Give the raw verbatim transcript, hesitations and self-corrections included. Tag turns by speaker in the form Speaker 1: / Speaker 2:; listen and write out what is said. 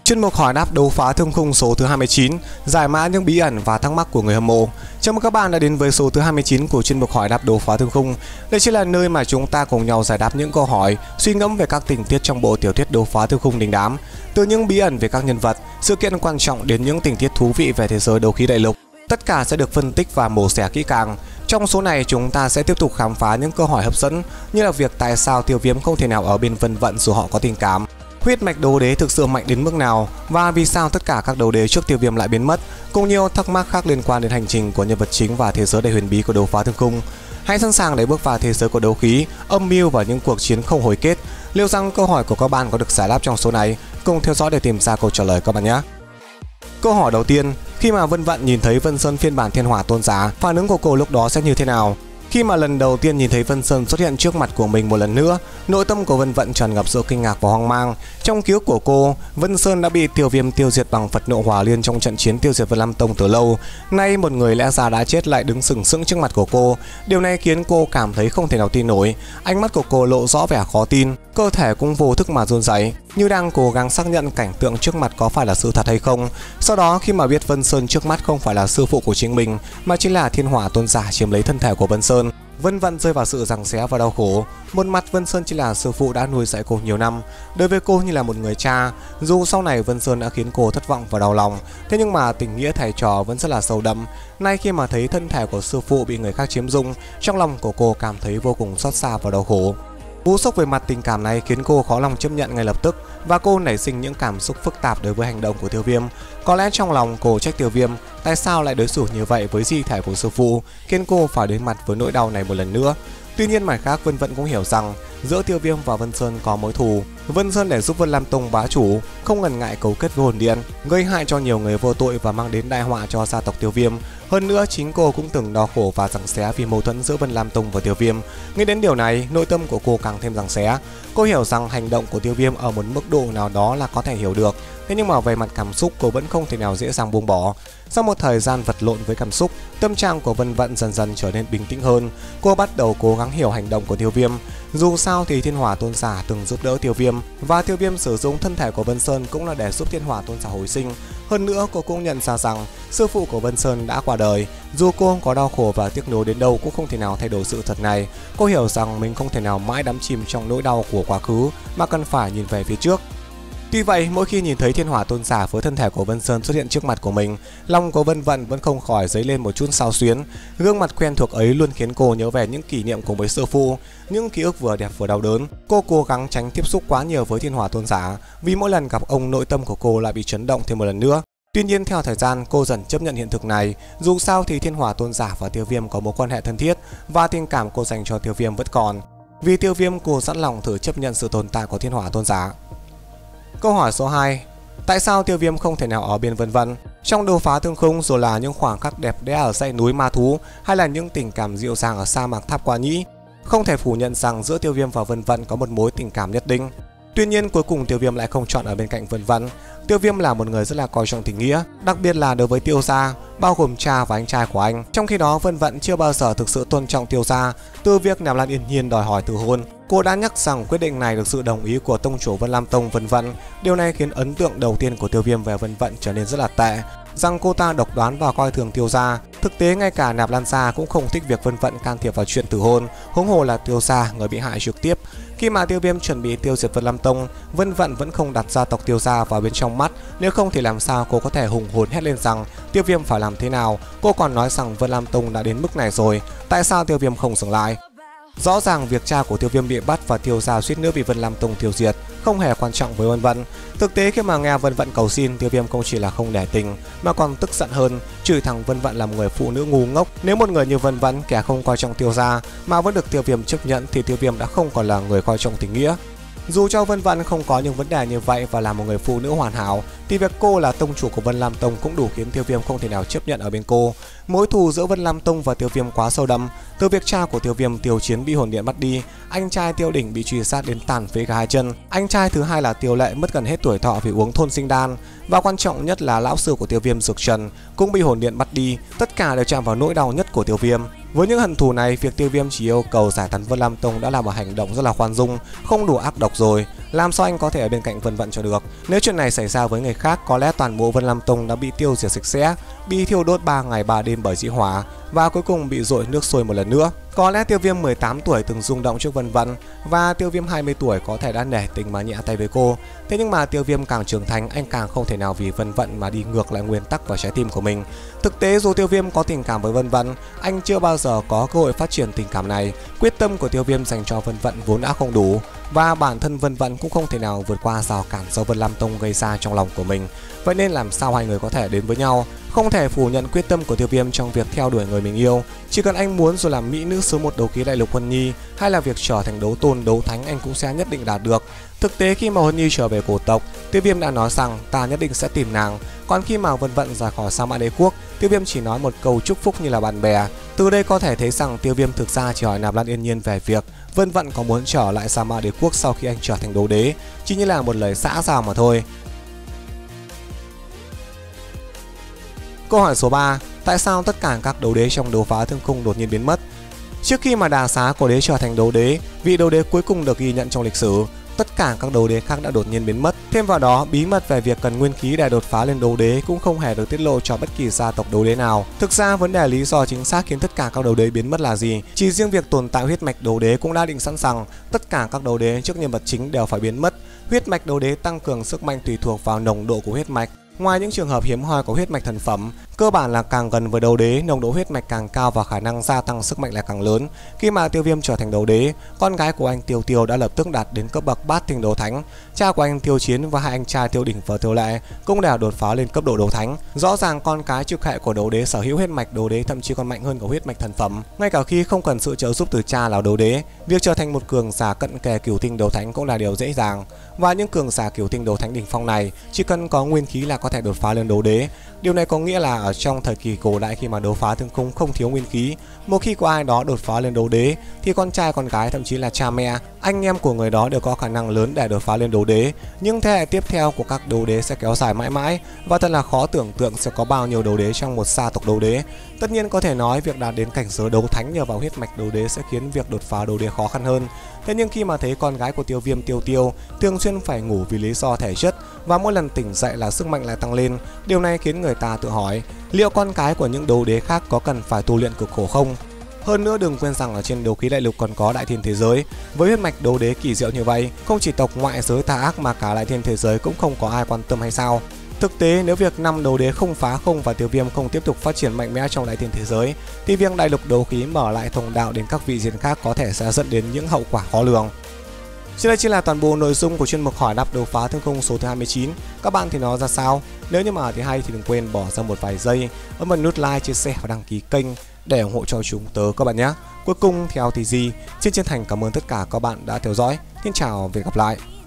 Speaker 1: Chuyên mục hỏi đáp đấu phá thương khung số thứ hai mươi chín, giải mã những bí ẩn và thắc mắc của người hâm mộ. Chào mừng các bạn đã đến với số thứ hai mươi chín của chuyên mục hỏi đáp đấu phá thương khung. Đây chính là nơi mà chúng ta cùng nhau giải đáp những câu hỏi, suy ngẫm về các tình tiết trong bộ tiểu thuyết đấu phá thương khung đình đám, từ những bí ẩn về các nhân vật, sự kiện quan trọng đến những tình tiết thú vị về thế giới đấu khí đại lục. Tất cả sẽ được phân tích và mổ xẻ kỹ càng. Trong số này chúng ta sẽ tiếp tục khám phá những câu hỏi hấp dẫn như là việc tại sao Tiêu Viêm không thể nào ở bên Vân Vận dù họ có tình cảm, huyết mạch đấu đế thực sự mạnh đến mức nào và vì sao tất cả các đấu đế trước Tiêu Viêm lại biến mất, cùng nhiều thắc mắc khác liên quan đến hành trình của nhân vật chính và thế giới đầy huyền bí của đấu phá thương khung. Hãy sẵn sàng để bước vào thế giới của đấu khí, âm mưu và những cuộc chiến không hồi kết. Liệu rằng câu hỏi của các bạn có được giải đáp trong số này? Cùng theo dõi để tìm ra câu trả lời các bạn nhé. Câu hỏi đầu tiên, khi mà Vân Vận nhìn thấy Vân Sơn phiên bản Thiên Hỏa Tôn Giả, phản ứng của cô lúc đó sẽ như thế nào? Khi mà lần đầu tiên nhìn thấy Vân Sơn xuất hiện trước mặt của mình một lần nữa, nội tâm của Vân Vận tràn ngập sự kinh ngạc và hoang mang. Trong ký ức của cô, Vân Sơn đã bị Tiêu Viêm tiêu diệt bằng Phật Nộ Hỏa Liên trong trận chiến tiêu diệt Vân Lam Tông từ lâu. Nay một người lẽ ra đã chết lại đứng sừng sững trước mặt của cô. Điều này khiến cô cảm thấy không thể nào tin nổi. Ánh mắt của cô lộ rõ vẻ khó tin, cơ thể cũng vô thức mà run rẩy, như đang cố gắng xác nhận cảnh tượng trước mặt có phải là sự thật hay không. Sau đó khi mà biết Vân Sơn trước mắt không phải là sư phụ của chính mình mà chính là Thiên Hỏa Tôn Giả chiếm lấy thân thể của Vân Sơn, Vân Vận rơi vào sự giằng xé và đau khổ. Một mặt Vân Sơn chỉ là sư phụ đã nuôi dạy cô nhiều năm, đối với cô như là một người cha. Dù sau này Vân Sơn đã khiến cô thất vọng và đau lòng, thế nhưng mà tình nghĩa thầy trò vẫn rất là sâu đậm. Nay khi mà thấy thân thể của sư phụ bị người khác chiếm dụng, trong lòng của cô cảm thấy vô cùng xót xa và đau khổ. Cú sốc về mặt tình cảm này khiến cô khó lòng chấp nhận ngay lập tức và cô nảy sinh những cảm xúc phức tạp đối với hành động của Tiêu Viêm. Có lẽ trong lòng cô trách Tiêu Viêm tại sao lại đối xử như vậy với di thể của sư phụ, khiến cô phải đối mặt với nỗi đau này một lần nữa. Tuy nhiên mặt khác, Vân Vận cũng hiểu rằng giữa Tiêu Viêm và Vân Sơn có mối thù. Vân Sơn để giúp Vân Lam Tông bá chủ, không ngần ngại cấu kết với hồn điện, gây hại cho nhiều người vô tội và mang đến đại họa cho gia tộc Tiêu Viêm. Hơn nữa, chính cô cũng từng đau khổ và giằng xé vì mâu thuẫn giữa Vân Lam Tông và Tiêu Viêm. Nghĩ đến điều này, nội tâm của cô càng thêm giằng xé. Cô hiểu rằng hành động của Tiêu Viêm ở một mức độ nào đó là có thể hiểu được, thế nhưng mà về mặt cảm xúc cô vẫn không thể nào dễ dàng buông bỏ. Sau một thời gian vật lộn với cảm xúc, tâm trạng của Vân Vận dần dần trở nên bình tĩnh hơn. Cô bắt đầu cố gắng hiểu hành động của Tiêu Viêm. Dù sao thì Thiên Hỏa Tôn Giả từng giúp đỡ Tiêu Viêm, và Tiêu Viêm sử dụng thân thể của Vân Sơn cũng là để giúp Thiên Hỏa Tôn Giả hồi sinh. Hơn nữa, cô cũng nhận ra rằng sư phụ của Vân Sơn đã qua đời. Dù cô có đau khổ và tiếc nuối đến đâu cũng không thể nào thay đổi sự thật này. Cô hiểu rằng mình không thể nào mãi đắm chìm trong nỗi đau của quá khứ mà cần phải nhìn về phía trước. Tuy vậy, mỗi khi nhìn thấy Thiên Hỏa Tôn Giả với thân thể của Vân Sơn xuất hiện trước mặt của mình, lòng của Vân Vận vẫn không khỏi dấy lên một chút xao xuyến. Gương mặt quen thuộc ấy luôn khiến cô nhớ về những kỷ niệm cùng với sư phụ, những ký ức vừa đẹp vừa đau đớn. Cô cố gắng tránh tiếp xúc quá nhiều với Thiên Hỏa Tôn Giả, vì mỗi lần gặp ông nội tâm của cô lại bị chấn động thêm một lần nữa. Tuy nhiên theo thời gian, cô dần chấp nhận hiện thực này. Dù sao thì Thiên Hỏa Tôn Giả và Tiêu Viêm có mối quan hệ thân thiết và tình cảm cô dành cho Tiêu Viêm vẫn còn. Vì Tiêu Viêm, cô sẵn lòng thử chấp nhận sự tồn tại của Thiên Hỏa Tôn Giả. Câu hỏi số hai, tại sao Tiêu Viêm không thể nào ở bên Vân Vận? Trong đấu phá thương khung, dù là những khoảng khắc đẹp đẽ ở dãy núi ma thú hay là những tình cảm dịu dàng ở sa mạc Tháp Qua Nhĩ, không thể phủ nhận rằng giữa Tiêu Viêm và Vân Vận có một mối tình cảm nhất định. Tuy nhiên cuối cùng Tiêu Viêm lại không chọn ở bên cạnh Vân Vận. Tiêu Viêm là một người rất là coi trọng tình nghĩa, đặc biệt là đối với Tiêu gia, bao gồm cha và anh trai của anh. Trong khi đó Vân Vận chưa bao giờ thực sự tôn trọng Tiêu gia. Từ việc Nạp Lan Yên Nhiên đòi hỏi từ hôn, cô đã nhắc rằng quyết định này được sự đồng ý của tông chủ Vân Lam Tông Vân Vận. Điều này khiến ấn tượng đầu tiên của Tiêu Viêm về Vân Vận trở nên rất là tệ, rằng cô ta độc đoán và coi thường Tiêu gia. Thực tế ngay cả Nạp Lan gia cũng không thích việc Vân Vận can thiệp vào chuyện từ hôn, huống hồ là Tiêu gia, người bị hại trực tiếp. Khi mà Tiêu Viêm chuẩn bị tiêu diệt Vân Lam Tông, Vân Vận vẫn không đặt gia tộc Tiêu gia vào bên trong mắt, nếu không thì làm sao cô có thể hùng hồn hét lên rằng Tiêu Viêm phải làm thế nào. Cô còn nói rằng Vân Lam Tông đã đến mức này rồi, tại sao Tiêu Viêm không dừng lại? Rõ ràng việc cha của Tiêu Viêm bị bắt và Tiêu gia suýt nữa bị Vân Lam Tông tiêu diệt không hề quan trọng với Vân Vận. Thực tế khi mà nghe Vân Vận cầu xin, Tiêu Viêm không chỉ là không để tình mà còn tức giận hơn, chửi thẳng Vân Vận là một người phụ nữ ngu ngốc. Nếu một người như Vân Vận, kẻ không coi trọng Tiêu gia mà vẫn được Tiêu Viêm chấp nhận thì Tiêu Viêm đã không còn là người coi trọng tình nghĩa. Dù cho Vân Vận không có những vấn đề như vậy và là một người phụ nữ hoàn hảo, thì việc cô là tông chủ của Vân Lam Tông cũng đủ khiến Tiêu Viêm không thể nào chấp nhận ở bên cô. Mối thù giữa Vân Lam Tông và Tiêu Viêm quá sâu đậm, từ việc cha của Tiêu Viêm Tiêu Chiến bị hồn điện bắt đi, anh trai Tiêu Đỉnh bị truy sát đến tàn phế cả hai chân, anh trai thứ hai là Tiêu Lệ mất gần hết tuổi thọ vì uống thôn sinh đan, và quan trọng nhất là lão sư của Tiêu Viêm Dược Trần cũng bị hồn điện bắt đi. Tất cả đều chạm vào nỗi đau nhất của Tiêu Viêm. Với những hận thù này, việc Tiêu Viêm chỉ yêu cầu giải tán Vân Lam Tông đã là một hành động rất là khoan dung, không đủ ác độc rồi. làm sao anh có thể ở bên cạnh Vân Vận cho được. Nếu chuyện này xảy ra với người khác, có lẽ toàn bộ Vân Lam Tông đã bị tiêu diệt sạch sẽ, bị thiêu đốt ba ngày ba đêm bởi dị hỏa và cuối cùng bị dội nước sôi một lần nữa. Có lẽ Tiêu Viêm mười tám tuổi từng rung động trước Vân Vận và Tiêu Viêm hai mươi tuổi có thể đã nể tình mà nhẹ tay với cô. Thế nhưng mà Tiêu Viêm càng trưởng thành, anh càng không thể nào vì Vân Vận mà đi ngược lại nguyên tắc và trái tim của mình. Thực tế dù Tiêu Viêm có tình cảm với Vân Vận, anh chưa bao giờ có cơ hội phát triển tình cảm này. Quyết tâm của Tiêu Viêm dành cho Vân Vận vốn đã không đủ và bản thân Vân Vận cũng không thể nào vượt qua rào cản do Vân Lam Tông gây ra trong lòng của mình. Vậy nên làm sao hai người có thể đến với nhau? Không thể phủ nhận quyết tâm của Tiêu Viêm trong việc theo đuổi người mình yêu. Chỉ cần anh muốn rồi làm mỹ nữ số một đấu khí đại lục Huân Nhi hay là việc trở thành đấu tôn đấu thánh, anh cũng sẽ nhất định đạt được. Thực tế khi mà Huân Nhi trở về cổ tộc, Tiêu Viêm đã nói rằng ta nhất định sẽ tìm nàng. Còn khi mà Vân Vận rời khỏi Sa Mã Đế Quốc, Tiêu Viêm chỉ nói một câu chúc phúc như là bạn bè. Từ đây có thể thấy rằng Tiêu Viêm thực ra chỉ hỏi Nạp Lan Yên Nhiên về việc Vân Vận có muốn trở lại Sa Mã Đế Quốc sau khi anh trở thành đấu đế, chỉ như là một lời xã giao mà thôi. Câu hỏi số ba. Tại sao tất cả các đấu đế trong đấu phá thương khung đột nhiên biến mất? Trước khi mà Đà Xá cổ đế trở thành đấu đế, vị đấu đế cuối cùng được ghi nhận trong lịch sử, tất cả các đấu đế khác đã đột nhiên biến mất. Thêm vào đó, bí mật về việc cần nguyên khí để đột phá lên đấu đế cũng không hề được tiết lộ cho bất kỳ gia tộc đấu đế nào. Thực ra vấn đề lý do chính xác khiến tất cả các đấu đế biến mất là gì? Chỉ riêng việc tồn tại huyết mạch đấu đế cũng đã định sẵn rằng tất cả các đấu đế trước nhân vật chính đều phải biến mất. Huyết mạch đấu đế tăng cường sức mạnh tùy thuộc vào nồng độ của huyết mạch. Ngoài những trường hợp hiếm hoi có huyết mạch thần phẩm, cơ bản là càng gần với đấu đế, nồng độ huyết mạch càng cao và khả năng gia tăng sức mạnh lại càng lớn. Khi mà Tiêu Viêm trở thành đấu đế, con gái của anh Tiêu Tiêu đã lập tức đạt đến cấp bậc bát tinh đấu thánh. Cha của anh Tiêu Chiến và hai anh trai Tiêu Đỉnh và Tiêu Lệ cũng đều đột phá lên cấp độ đấu thánh. Rõ ràng con cái trực hệ của đấu đế sở hữu huyết mạch đấu đế thậm chí còn mạnh hơn của huyết mạch thần phẩm. Ngay cả khi không cần sự trợ giúp từ cha là đấu đế, việc trở thành một cường giả cận kề cửu tinh đấu thánh cũng là điều dễ dàng. Và những cường giả cửu tinh đấu thánh đỉnh phong này chỉ cần có nguyên khí là có thể đột phá lên đấu đế. Điều này có nghĩa là ở trong thời kỳ cổ đại, khi mà đấu phá thương khung không thiếu nguyên khí, một khi có ai đó đột phá lên đấu đế thì con trai con gái thậm chí là cha mẹ, anh em của người đó đều có khả năng lớn để đột phá lên đấu đế. Nhưng thế hệ tiếp theo của các đấu đế sẽ kéo dài mãi mãi và thật là khó tưởng tượng sẽ có bao nhiêu đấu đế trong một gia tộc đấu đế. Tất nhiên có thể nói việc đạt đến cảnh giới đấu thánh nhờ vào huyết mạch đấu đế sẽ khiến việc đột phá đấu đế khó khăn hơn. Thế nhưng khi mà thấy con gái của Tiêu Viêm Tiêu Tiêu thường xuyên phải ngủ vì lý do thể chất và mỗi lần tỉnh dậy là sức mạnh lại tăng lên, điều này khiến người ta tự hỏi liệu con cái của những đấu đế khác có cần phải tu luyện cực khổ không? Hơn nữa đừng quên rằng ở trên đấu khí đại lục còn có đại thiên thế giới. Với huyết mạch đấu đế kỳ diệu như vậy, không chỉ tộc ngoại giới tà ác mà cả đại thiên thế giới cũng không có ai quan tâm hay sao? Thực tế nếu việc năm đấu đế không phá không và Tiêu Viêm không tiếp tục phát triển mạnh mẽ trong đại thiên thế giới thì việc đại lục đấu khí mở lại thông đạo đến các vị diện khác có thể sẽ dẫn đến những hậu quả khó lường. Trên đây chỉ là toàn bộ nội dung của chuyên mục hỏi đáp đấu phá thương khung số thứ hai mươi chín. Các bạn thì nó ra sao? Nếu như mà thấy hay thì đừng quên bỏ ra một vài giây ấn vào nút like, chia sẻ và đăng ký kênh để ủng hộ cho chúng tớ các bạn nhé. Cuối cùng theo thì gì, xin chân thành cảm ơn tất cả các bạn đã theo dõi. Xin chào và hẹn gặp lại.